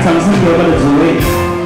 掌声给我们的主位。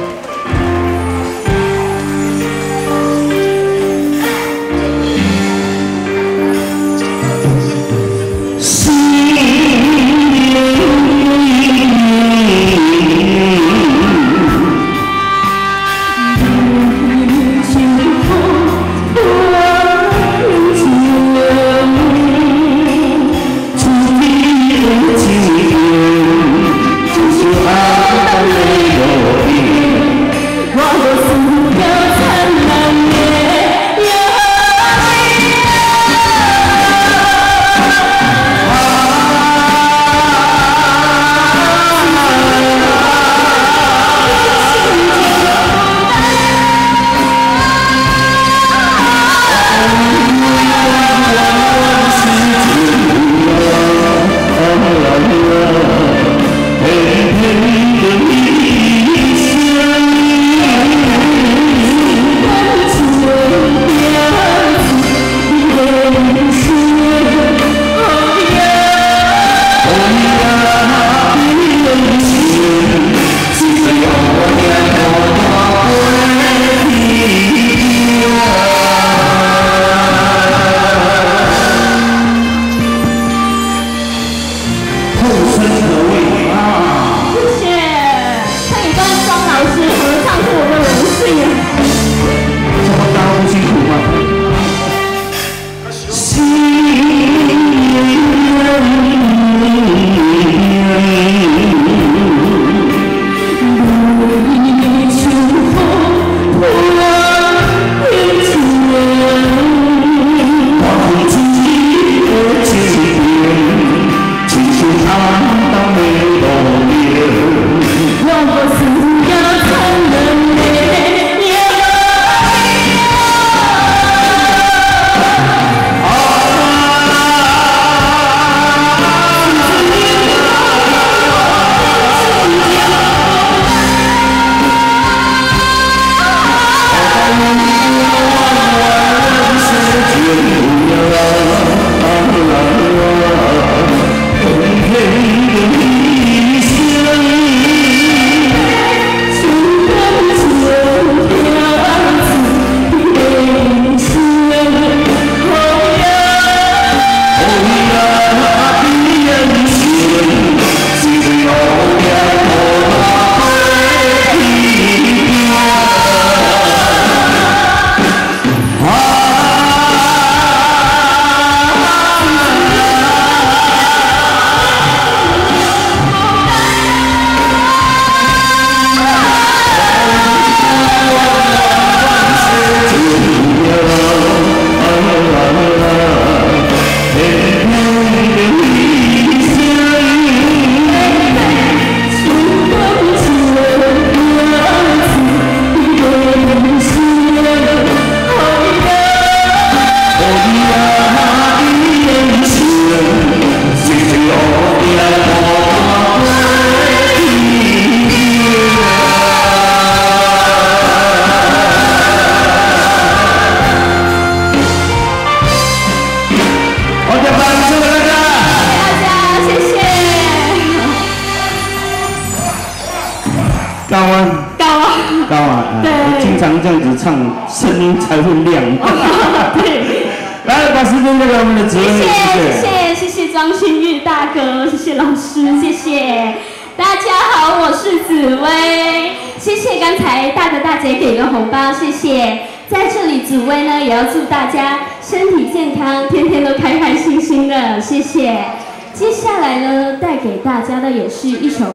高啊！对，经常这样子唱，声音才会亮。 对， 来，把时间交给我们的主任。 谢谢张馨予大哥，谢谢老师，谢谢大家好，我是紫薇，谢谢刚才大哥大姐给的红包，谢谢。在这里，紫薇呢也要祝大家身体健康，天天都开开心心的，谢谢。接下来呢，带给大家的也是一首。